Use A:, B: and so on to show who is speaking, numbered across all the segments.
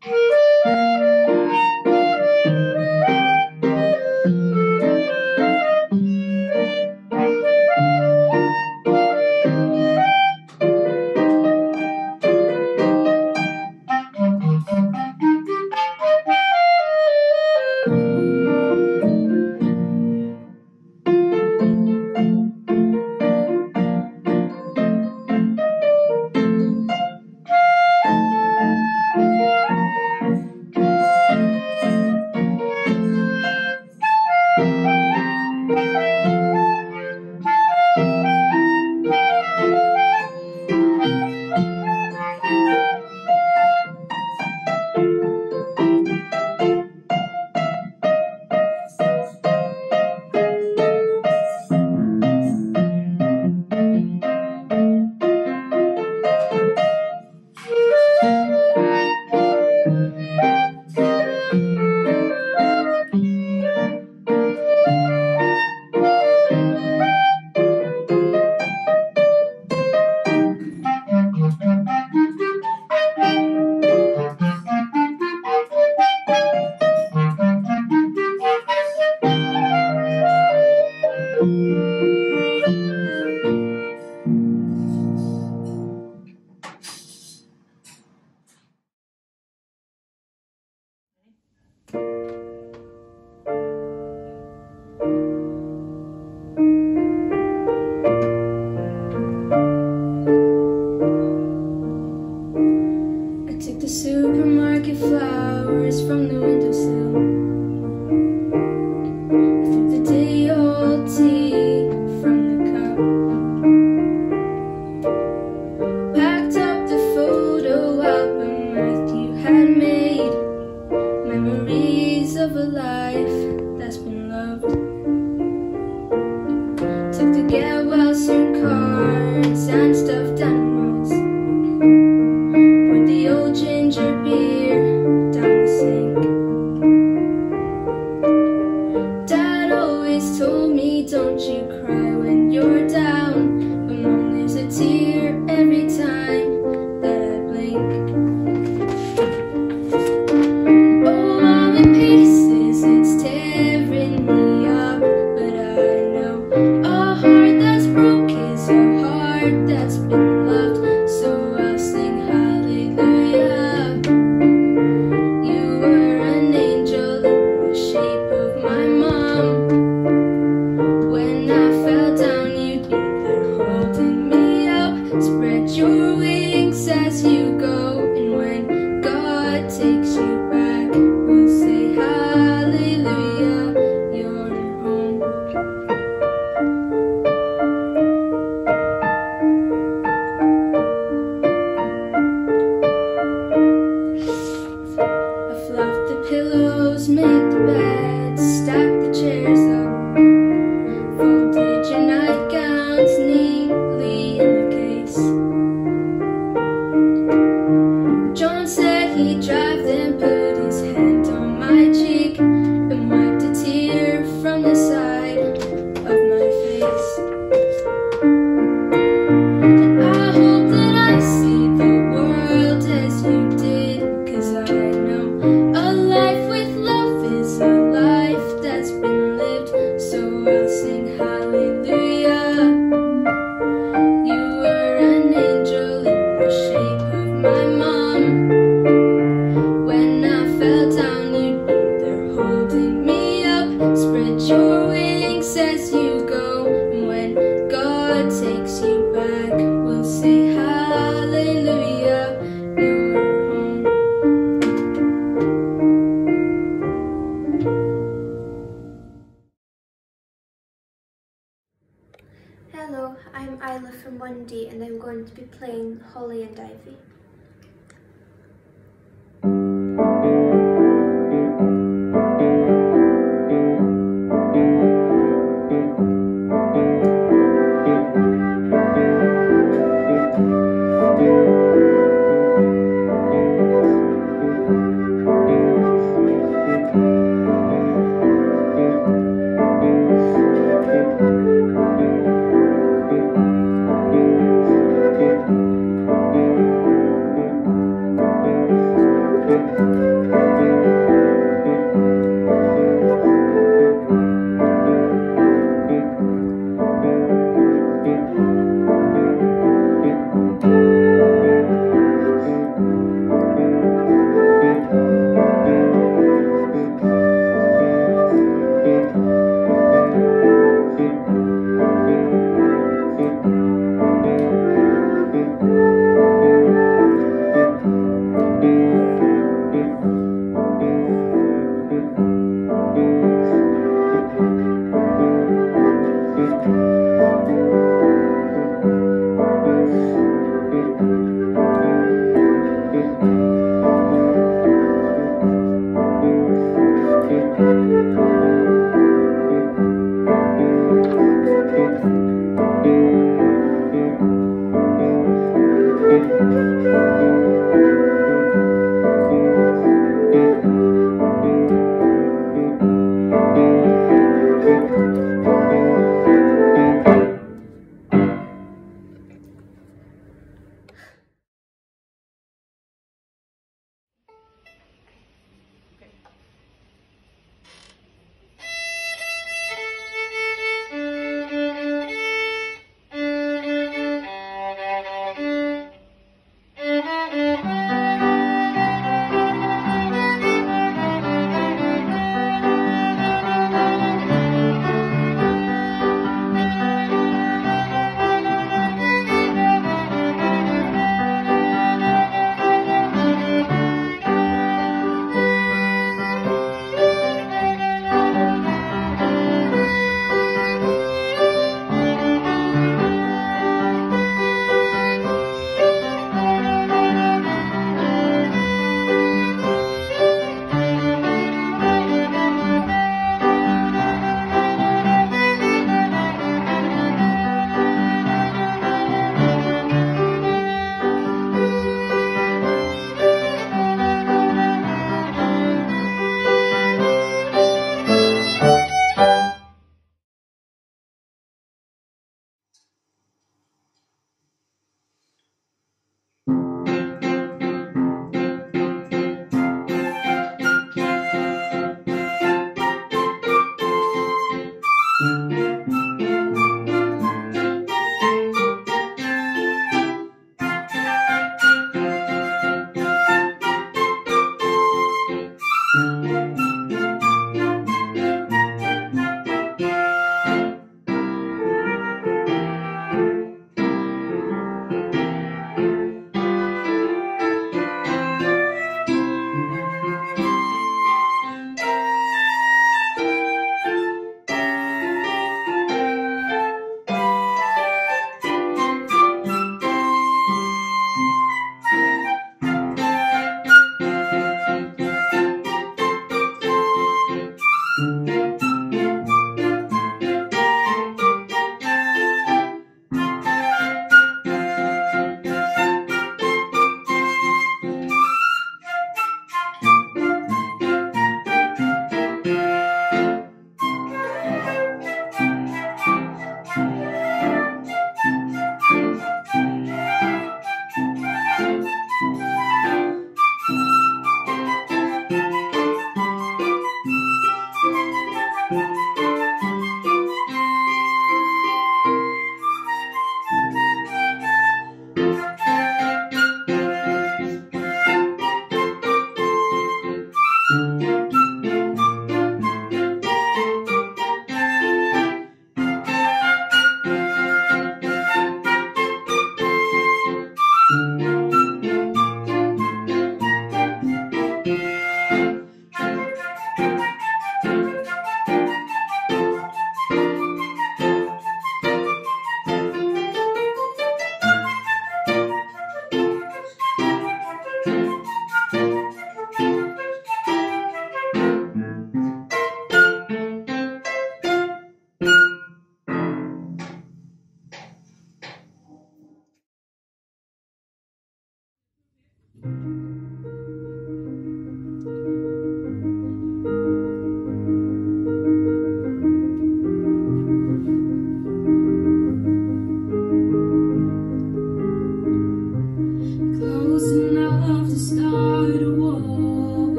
A: Supermarket flowers from the windowsill. I threw the day-old tea from the cup. Packed up the photo album that you had made. Memories of a life that's been loved. Took the get-wells and cards and stuffed animals. Poured the old ginger beer down the sink. Dad always told me, don't you cry when you're down, but Mom, there's a tear every time that I blink. Oh, I'm in pieces, it's tearing me up, but I know a heart that's broke is a heart that's been loved, so I'll sing hallelujah. You were an angel in the shape of my mom. When I fell down, you'd be there holding me up. Spread your wings as you go, and when God takes you back, we'll say hallelujah, you're home. I fluff the pillows, make the bed, stack the chairs up, folded your nightgowns neatly in the case. John said he'd drive, then put his hand on my cheek and wiped a tear from the side of my face. And I hope that I see the world as you did, 'cause I know a life with love is a life that's been lived, so I'll sing hallelujah. You were an angel in the shape of my mom. When I fell down, you'd be there holding me up. Spread your wings as you go, and when God takes you back, we'll say hallelujah, you're home.
B: Hello, I'm Isla from 1D and I'm going to be playing Holly and Ivy.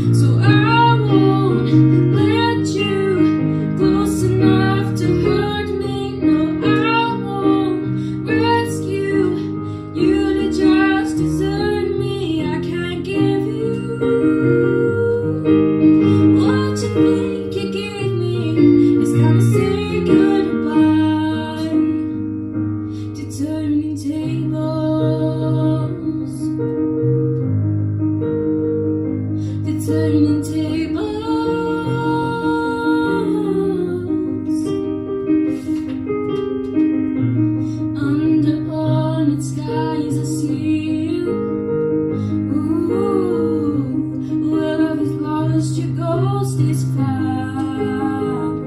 A: So I won't let you close enough to hurt me. No, I won't rescue you to just desert me. I can't give you what you think you give me. It's time to say goodbye to turning tables, to turning tables. Under haunted skies I see you. Ooh, whoever is lost, your ghost is found.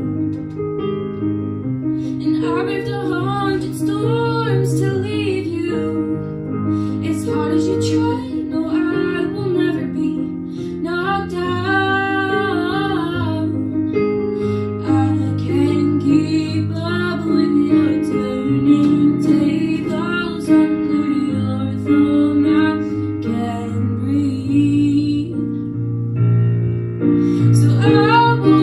A: And I braved 100 storms to leave you. As hard as you try, no, I will never be knocked down. I can't keep up with your turning tables under your thumb. I can't breathe. So I won't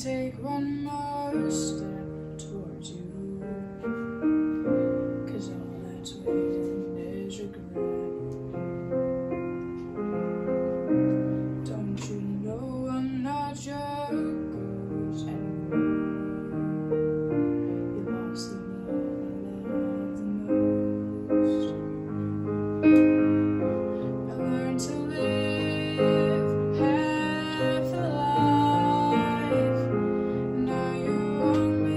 C: take one more step towards you, 'cause all that's waiting is regret. Don't you know I'm not your ghost anymore? You lost the love I love the most. I learned to live half a life. Now you want me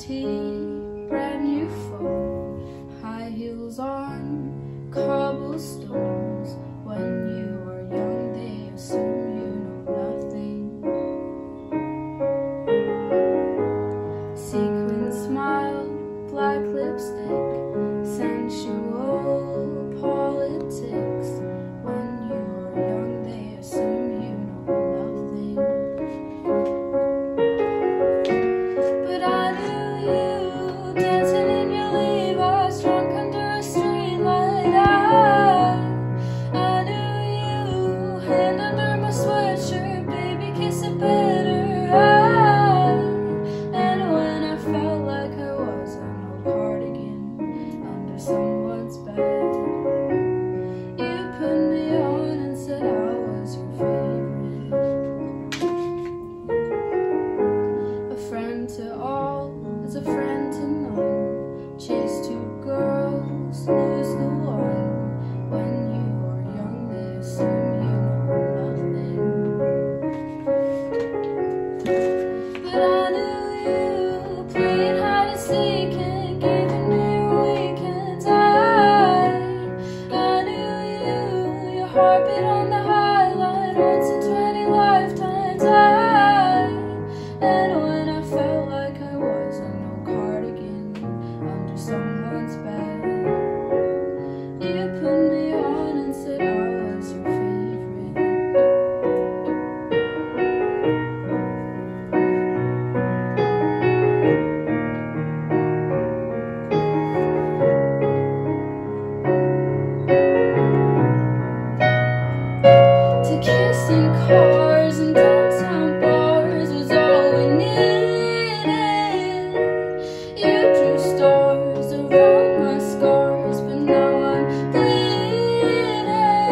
A: tea, brand new phone, high heels on cobblestones. When you are young, they assume you know nothing. Sequin smile, black lipstick, sensual politics. When you are young, they assume you know nothing. But I knew you dancing in your Levi's, drunk under a streetlight. I knew you, hand under my sweatshirt, baby, kiss it better. And when I felt like I was an old cardigan under someone's bed, you put me on and said I was your favorite. A friend to all is a friend to none. Chase two girls, lose the one. When you are young, they assume you know nothing. But I knew you, playing hide and seek and giving me your weekends. I knew you, your heartbeat on the high line once in 20 lifetimes. And when I felt like I was an old cardigan under someone's bed, you put me on and said I was your favorite. To kiss in cars and downtown bars was all we needed. You drew stars around my scars, but now I'm bleeding.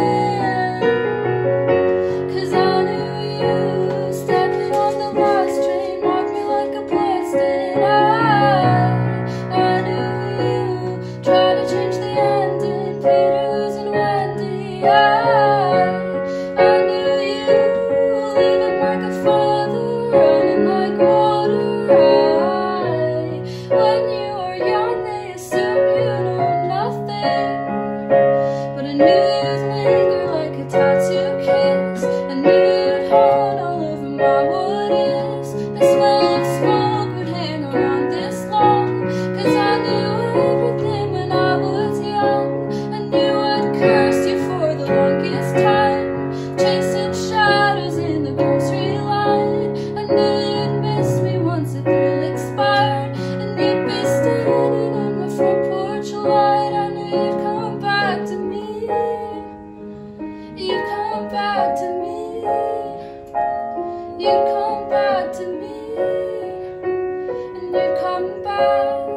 A: 'Cause I knew you, stepping on the last train, marked me like a bloodstained. I knew you, tried to change the ending, Peter losing Wendy. I knew you, leaving like a father, running like water. When you are young, they assume you know nothing. But I knew you'd linger like a tattoo kiss. I knew you'd haunt all over my what ifs. The smell of smoke would hang around this long. 'Cause I knew everything when I was young. I knew I'd cursed you for the longest time, chasing shadows in the grocery line. I knew you'd miss me once the thrill expired, and you'd be standing on my front porch light. I knew you'd come back to me. You'd come back to me. You'd come back to me. And you'd come back.